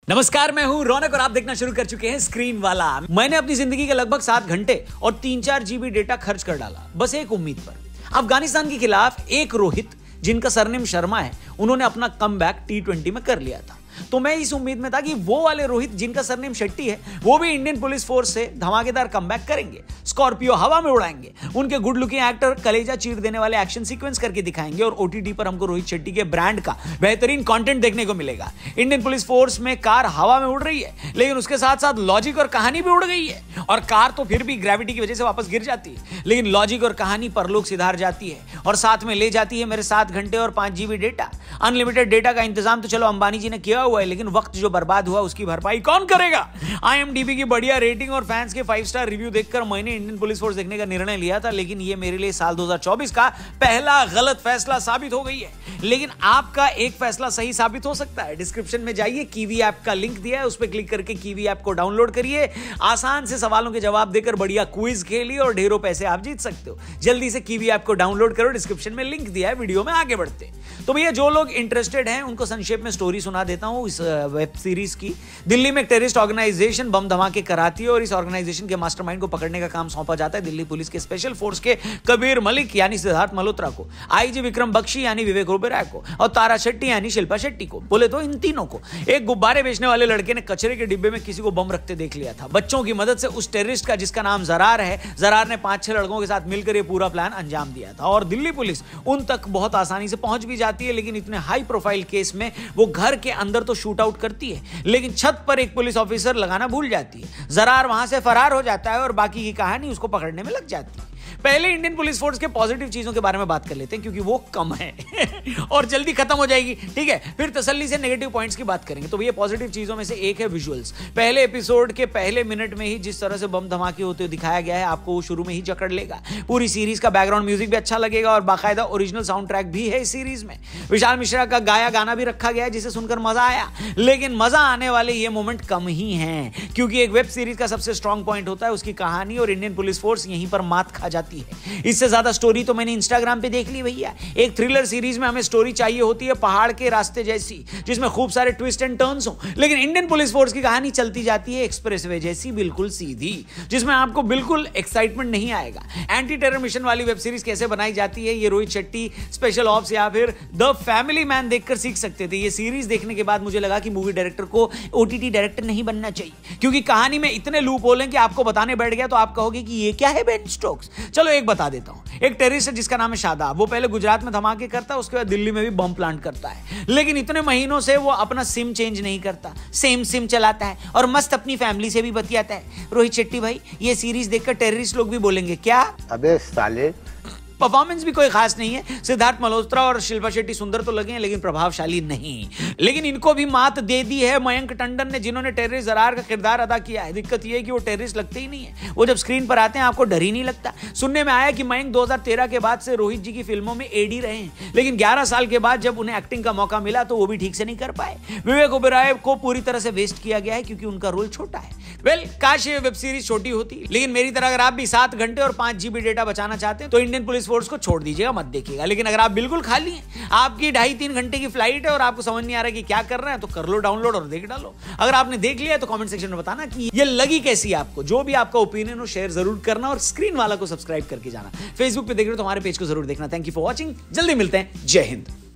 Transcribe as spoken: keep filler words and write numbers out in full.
नमस्कार, मैं हूं रौनक और आप देखना शुरू कर चुके हैं स्क्रीन वाला। मैंने अपनी जिंदगी के लगभग सात घंटे और तीन चार जीबी डेटा खर्च कर डाला बस एक उम्मीद पर। अफगानिस्तान के खिलाफ एक रोहित जिनका सरनेम शर्मा है, उन्होंने अपना कमबैक टी ट्वेंटी में कर लिया था। तो मैं इस उम्मीद में था कि वो वाले रोहित जिनका सरनेम शेट्टी है, वो भी इंडियन पुलिस फोर्स से धमाकेदार कमबैक करेंगे, स्कॉर्पियो हवा में उड़ाएंगे, उनके गुड लुकिंग एक्टर कलेजा चीर देने वाले एक्शन सीक्वेंस करके दिखाएंगे और ओटीटी पर हमको रोहित शेट्टी के ब्रांड का बेहतरीन कंटेंट देखने को मिलेगा। इंडियन पुलिस फोर्स में कार हवा में उड़ रही है, लेकिन उसके साथ साथ लॉजिक और कहानी भी उड़ गई है। और कार तो फिर भी ग्रेविटी की वजह से वापस गिर जाती है, लेकिन लॉजिक और कहानी परलोक सिधार जाती है और साथ में ले जाती है मेरे सात घंटे और पांच जीबी डेटा। अनलिमिटेड डेटा का इंतजाम तो चलो अंबानी जी ने किया हुआ है, लेकिन वक्त जो बर्बाद हुआ उसकी भरपाई कौन करेगा? आईएमडीबी की बढ़िया रेटिंग और फैंस के फाइव स्टार रिव्यू देखकर मैंने इंडियन पुलिस फोर्स देखने का निर्णय लिया था, लेकिन ये मेरे लिए साल दो हज़ार चौबीस का पहला गलत फैसला साबित हो गई है। लेकिन आपका एक फैसला सही साबित हो सकता है। डिस्क्रिप्शन में जाइए, कीवी ऐप का लिंक दिया है, उस पर क्लिक करके कीवी ऐप को डाउनलोड करिए। आसान से सवालों के जवाब देकर बढ़िया क्विज खेलिए और ढेरों पैसे आप जीत सकते हो। जल्दी से कीवी ऐप को डाउनलोड करो, डिस्क्रिप्शन में लिंक दिया है। वीडियो में आगे बढ़ते तो भैया जो लोग इंटरेस्टेड हैं उनको संक्षेप में स्टोरी सुना देता हूं इस वेब सीरीज की। दिल्ली में एक टेररिस्ट ऑर्गेनाइजेशन बम धमाके कराती है और इस ऑर्गेनाइजेशन के मास्टरमाइंड को पकड़ने का काम सौंपा जाता है दिल्ली पुलिस के स्पेशल फोर्स के कबीर मलिक यानी सिद्धार्थ मल्होत्रा को, आईजी विक्रम बख्शी यानी विवेक ओबेरॉय को और तारा शेट्टी यानी शिल्पा शेट्टी को। बोले तो इन तीनों को एक गुब्बारे बेचने वाले लड़के ने कचरे के डिब्बे में किसी को बम रखते देख लिया था। बच्चों की मदद से उस टेररिस्ट का, जिसका नाम जरार है, जरार ने पांच छह लड़कों के साथ मिलकर यह पूरा प्लान अंजाम दिया था और दिल्ली पुलिस उन तक बहुत आसानी से पहुंच भी जाती है। लेकिन इतने हाई प्रोफाइल केस में वो घर के अंदर तो शूट आउट करती है, लेकिन छत पर एक पुलिस ऑफिसर लगाना भूल जाती है। जरार वहां से फरार हो जाता है और बाकी की कहानी उसको पकड़ने में लग जाती है। पहले इंडियन पुलिस फोर्स के पॉजिटिव चीजों के बारे में बात कर लेते हैं क्योंकि वो कम है और जल्दी खत्म हो जाएगी, ठीक है? फिर तसल्ली से नेगेटिव पॉइंट्स की बात करेंगे। तो ये पॉजिटिव चीजों में से एक है विजुअल्स। पहले एपिसोड के पहले मिनट में ही जिस तरह से बम धमाके होते हुए दिखाया गया है, आपको वो शुरू में ही जकड़ लेगा। पूरी सीरीज का बैकग्राउंड म्यूजिक भी अच्छा लगेगा और बाकायदा ओरिजिनल साउंड ट्रैक भी है इस सीरीज में। विशाल मिश्रा का गाया गाना भी रखा गया है जिसे सुनकर मजा आया, लेकिन मजा आने वाले ये मोमेंट कम ही हैं क्योंकि एक वेब सीरीज का सबसे स्ट्रॉन्ग पॉइंट होता है उसकी कहानी और इंडियन पुलिस फोर्स यहीं पर मात खा जाती है। इससे ज्यादा स्टोरी तो मैंने इंस्टाग्राम पे देख ली भैया। एक थ्रिलर सीरीज में हमें स्टोरी चाहिए होती है पहाड़ के रास्ते जैसी, जिसमें खूब सारे ट्विस्ट एंड टर्न्स हो, लेकिन इंडियन पुलिस फोर्स की कहानी चलती जाती है एक्सप्रेसवे जैसी, बिल्कुल सीधी, जिसमें आपको बिल्कुल एक्साइटमेंट नहीं आएगा। एंटी टेरर मिशन वाली वेब सीरीज कैसे बनाई जाती है ये रोहित शेट्टी स्पेशल ऑप्स या फिर द फैमिली मैन देखकर सीख सकते थे। ये सीरीज देखने के बाद मुझे लगा कि मूवी डायरेक्टर को ओटीटी डायरेक्टर नहीं बनना चाहिए क्योंकि कहानी में इतने लूप होल हैं कि आपको बताने बैठ गया तो आप कहोगे कि ये क्या है बेन स्टोक्स। चलो एक बता देता हूं। एक टेररिस्ट है जिसका नाम है शादाब। वो पहले गुजरात में धमाके करता है, उसके बाद दिल्ली में भी बम प्लांट करता है, लेकिन इतने महीनों से वो अपना सिम चेंज नहीं करता, सेम सिम चलाता है और मस्त अपनी फैमिली से भी बतियाता है। रोहित शेट्टी भाई, ये सीरीज देखकर टेररिस्ट लोग भी बोलेंगे क्या अबे साले। परफॉर्मेंस भी कोई खास नहीं है। सिद्धार्थ मल्होत्रा और शिल्पा शेट्टी सुंदर तो लगे हैं लेकिन प्रभावशाली नहीं। लेकिन इनको भी मात दे दी है मयंक टंडन ने, जिन्होंने टेररिस्ट जरार का किरदार अदा किया है। दिक्कत यह है कि वो टेररिस्ट लगते ही नहीं है, वो जब स्क्रीन पर आते हैं आपको डर ही नहीं लगता। सुनने में आया कि मयंक दो हज़ार तेरह के बाद से रोहित जी की फिल्मों में एडी रहे हैं, लेकिन ग्यारह साल के बाद जब उन्हें एक्टिंग का मौका मिला तो वो भी ठीक से नहीं कर पाए। विवेक ओबेरॉय को पूरी तरह से वेस्ट किया गया है क्योंकि उनका रोल छोटा है। वेल, काश ये वेब सीरीज छोटी होती, लेकिन मेरी तरह अगर आप भी सात घंटे और पांच जीबी डेटा बचाना चाहते हैं तो इंडियन पुलिस फोर्स को छोड़ दीजिएगा, मत देखिएगा। लेकिन अगर आप बिल्कुल खाली हैं, आपकी ढाई तीन घंटे की फ्लाइट है और आपको समझ नहीं आ रहा है कि क्या कर रहे हैं, तो कर लो डाउनलोड और देख डालो। अगर आपने देख लिया तो कमेंट सेक्शन में बताना कि ये लगी कैसी आपको। जो भी आपका ओपिनियन हो शेयर जरूर करना और स्क्रीन वाला को सब्सक्राइब करके जाना। फेसबुक पे देख रहे हो तो हमारे पेज को जरूर देखना। थैंक यू फॉर वॉचिंग, जल्दी मिलते हैं। जय हिंद।